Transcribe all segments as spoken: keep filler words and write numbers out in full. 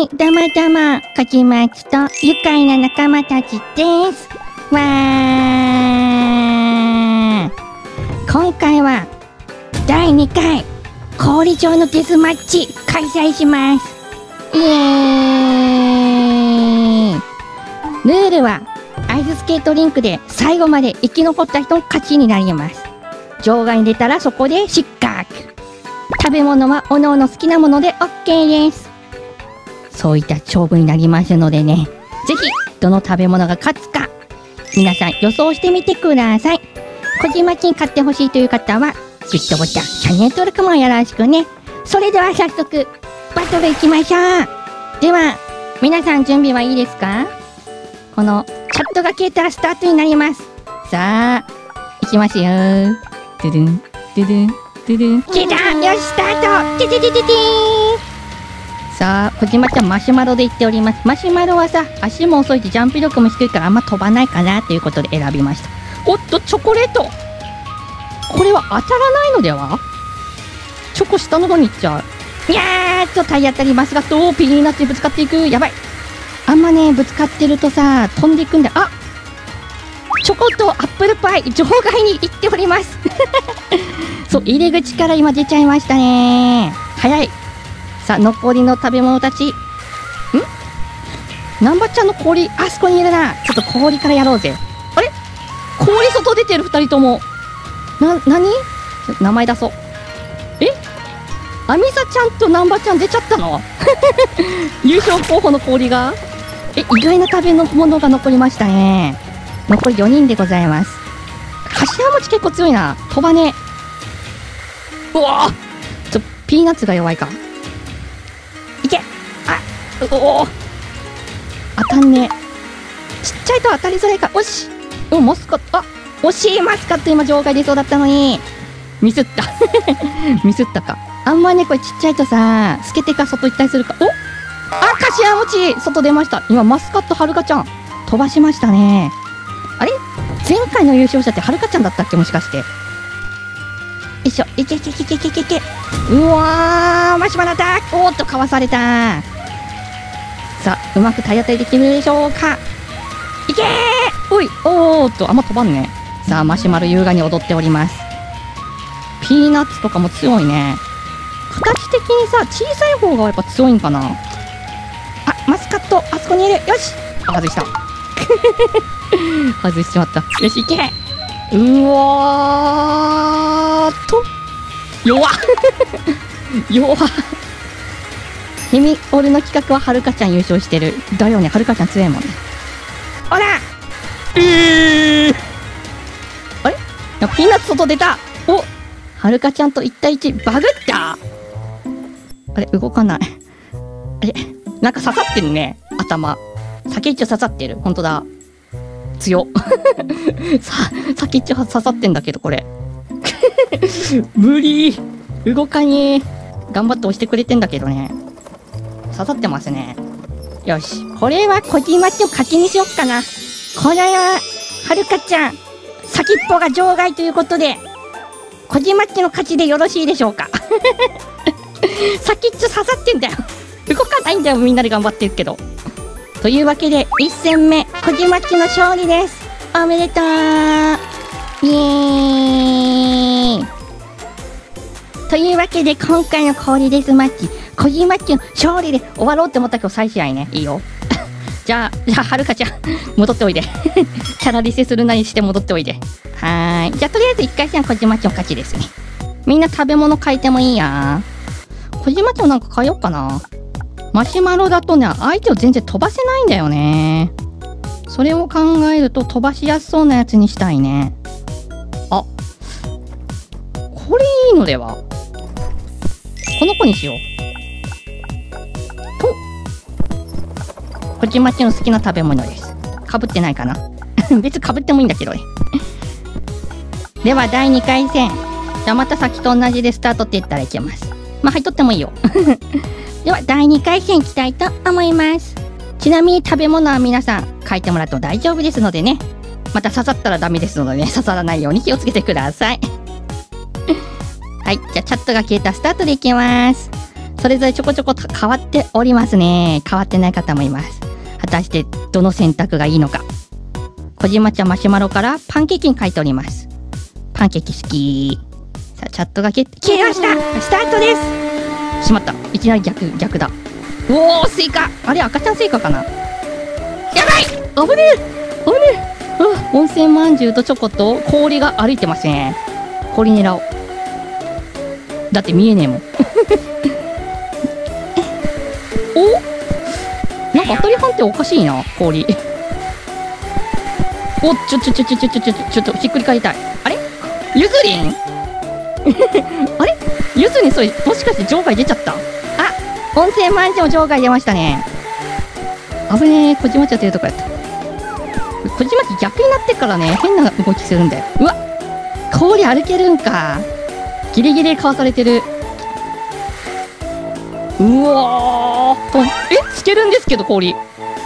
はい、どうもどうも、こじまちと愉快な仲間たちです。わー。今回は、だいにかい、氷上のデスマッチ、開催します。イエーイ。ルールは、アイススケートリンクで最後まで生き残った人の勝ちになります。場外に出たらそこで失格。食べ物はおのおの好きなもので オーケー です。そういった勝負になりますのでね、ぜひどの食べ物が勝つか皆さん予想してみてください。こじまちに勝ってほしいという方はグッドボタン、チャンネル登録もよろしくね。それでは早速バトルいきましょう。では皆さん準備はいいですか？このチャットが消えたらスタートになります。さあいきますよ。ドゥドゥンドゥドゥンドゥドゥン。消えた。よしスタート。てててててー。さあ、こじまちゃんマシュマロで言っております。マシュマロはさ、足も遅いしジャンプ力も低いからあんま飛ばないかなということで選びました。おっと、チョコレート。これは当たらないのでは？チョコ下の方に行っちゃう。いやーっと、体当たりますが、とピーナッツにぶつかっていく。やばい。あんまね、ぶつかってるとさ、飛んでいくんだ。あ、チョコとアップルパイ、場外に行っております。そう、入り口から今出ちゃいましたね。早い。さあ、残りの食べ物たち。ん？南波ちゃんの氷、あそこにいるな。ちょっと氷からやろうぜ。あれ？氷外出てる二人とも。な、なに？名前出そう。え？アミサちゃんと南波ちゃん出ちゃったの？優勝候補の氷が？え、意外な食べ物が残りましたね。残りよにんでございます。柏餅結構強いな。飛ばね。うわぁ！ちょ、ピーナッツが弱いか。いけ！あ、おお！当たんねえ。ちっちゃいと当たりづらいか。おし！お、マスカット、あ！惜しい！マスカット今場外出そうだったのに。ミスった。ミスったか。あんまね、これちっちゃいとさ、透けてか外行ったりするか。お！あ、柏餅外出ました。今、マスカットはるかちゃん。飛ばしましたね。あれ？前回の優勝者ってはるかちゃんだったっけもしかして。よいしょ。いけいけいけいけいけいけ。うわー、マシュマロだ。おーっと、かわされた。さあ、うまく体当たりできるでしょうか。いけー。おい、おーっと、あんま飛ばんね。さあ、マシュマロ優雅に踊っております。ピーナッツとかも強いね。形的にさ、小さい方がやっぱ強いんかな。あ、マスカット、あそこにいる。よし。あ、外した。外しちまった。よし、いけ。うわーっと。弱っ。弱っ。ヘミオルの企画ははるかちゃん優勝してる。だよね、はるかちゃん強いもんね。ほらえー、あれ？ピーナッツ外出た。お、はるかちゃんといちたいいちバグった。あれ、動かない。あれ、なんか刺さってるね、頭。先っちょ刺さってる。ほんとだ。強っ。さ、先っちょ刺さってんだけど、これ。無理。動かねえ。頑張って押してくれてんだけどね。刺さってますね。よし。これはこじまちの勝ちにしよっかな。これは、はるかちゃん、先っぽが場外ということで、こじまちの勝ちでよろしいでしょうか。先っちょ刺さってんだよ。動かないんだよ、みんなで頑張ってるけど。というわけで、いち戦目、こじまちの勝利です。おめでとう。イエーイ。というわけで、今回の氷デスマッチ、こじまちの勝利で終わろうって思ったけど、再試合ね。いいよ。じゃあ、じゃあ、はるかちゃん、戻っておいで。キャラリセするなりして戻っておいで。はーい。じゃあ、とりあえずいっかい戦はこじまちの勝ちですね。みんな食べ物変えてもいいや。こじまちもなんか変えようかな。マシュマロだとね、相手を全然飛ばせないんだよね。それを考えると飛ばしやすそうなやつにしたいね。あ、これいいのでは？この子にしよう。と、こじまちの好きな食べ物です。かぶってないかな。別にかぶってもいいんだけどね。ではだいにかい戦。じゃあまた先と同じでスタートって言ったらいけます。まあ入っとってもいいよ。ではだいにかい戦いきたいと思います。ちなみに食べ物は皆さん書いてもらっても大丈夫ですのでね。また刺さったらダメですのでね、刺さらないように気をつけてください。はい、じゃあチャットが消えたスタートでいきます。 それぞれちょこちょこ変わっておりますね。変わってない方もいます。果たしてどの選択がいいのか。小島ちゃんマシュマロからパンケーキに書いております。パンケーキ好き。さあ、チャットが消え、消えました。スタートです。しまった。いきなり逆、逆だ。おー、スイカ。あれ、赤ちゃんスイカかな。やばい。危ねえ。危ねえ。うわ、温泉まんじゅうとチョコと氷が歩いてますね。氷狙おう。だって見えねえもん。お、なんか当たり判定おかしいな、氷。お、ちょちょちょちょちょちょちょちょっとひっくり返りたい。あれ、ゆずりん。あれ、ゆずりん、それもしかして場外出ちゃった。あ、温泉まんじゅうも場外出ましたね。危ねえ、小島ちゃんというとこやった。小島ち逆になってからね、変な動きするんだよ。うわ、氷歩けるんか。ギリギリかわされてる。うわー、え、つけるんですけど氷。え、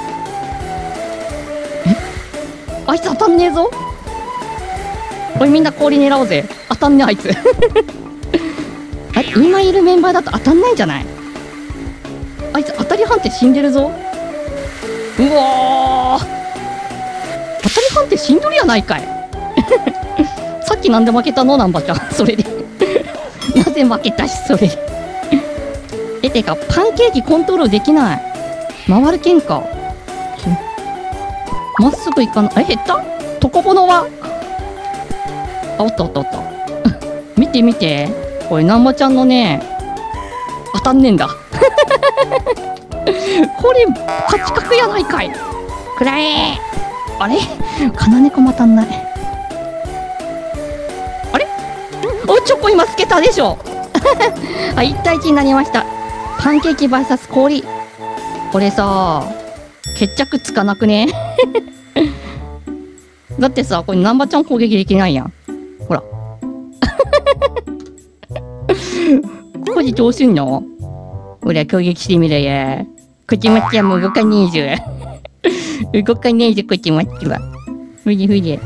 あいつ当たんねえぞ。これみんな氷狙おうぜ。当たんねえあいつ。あれ、今いるメンバーだと当たんないんじゃない。あいつ当たり判定死んでるぞ。うわー、当たり判定死んどるやないかい。さっきなんで負けたの、なんばちゃん。それで。なぜ負けたし、それ。え、てか、パンケーキコントロールできない。回るけんか。まっすぐ行かない。え、減った？トコボノはあ、おったおったおった。見て見て。これ、なんばちゃんのね、当たんねえんだ。これ、八角やないかい。くらえー。あれ？カナネコも当たんない。あれ？お、チョコ今つけたでしょ。あ、いち対いちになりました。パンケーキ ブイエス 氷。これさ、決着つかなくね。だってさ、これ南波ちゃん攻撃できないやん。ほら。これどうすんの？ほら、攻撃してみろや。こちまちはもう動かねえぞ。動かねえぞ、こちまちは。ふりふり。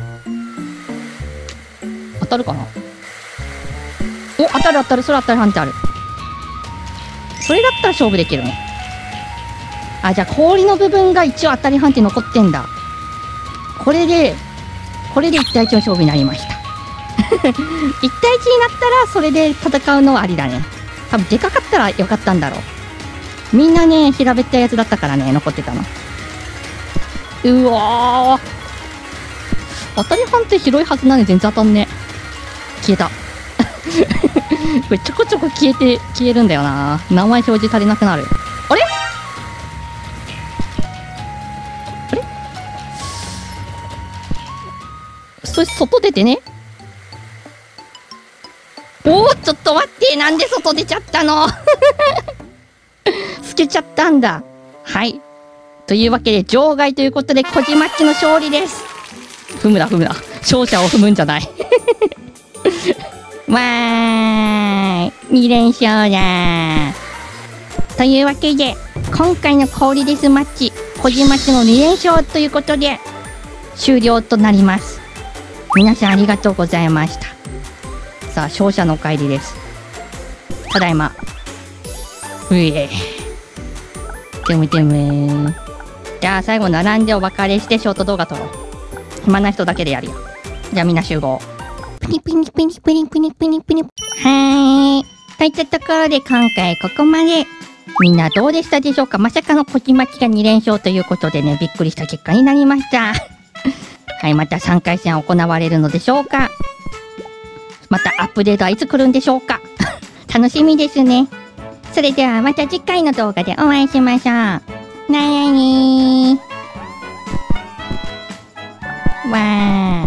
当たるかな？お、当たる当たる、それ当たる判定ある。それだったら勝負できるね。あ、じゃあ氷の部分が一応当たり判定残ってんだ。これで、これでいち対いちの勝負になりました。いち対いちになったらそれで戦うのはありだね。多分でかかったらよかったんだろう。みんなね、平べったいやつだったからね、残ってたの。うわー。当たり判定広いはずなのに全然当たんね。消えた。これちょこちょこ消えて、消えるんだよな。名前表示足りなくなる。あれあれそして外出てね。おお、ちょっと待って、なんで外出ちゃったの。透けちゃったんだ。はい。というわけで、場外ということで、小島っちの勝利です。踏むな、踏むな。勝者を踏むんじゃない。わーい、に連勝だ。というわけで、今回の氷デスマッチ、小島っちのに連勝ということで、終了となります。皆さんありがとうございました。さあ、勝者のお帰りです。ただいま。うえ。てむてむ。じゃあ、最後並んでお別れしてショート動画撮ろう。暇な人だけでやるよ。じゃあみんな集合。プニプニプニプニプニプニプニ。はーい。といったところで今回ここまで。みんなどうでしたでしょうか？まさかの小島っちがに連勝ということでね、びっくりした結果になりました。はい、またさんかい戦行われるのでしょうか？またアップデートはいつ来るんでしょうか？楽しみですね。それではまた次回の動画でお会いしましょう。なやにー。わー。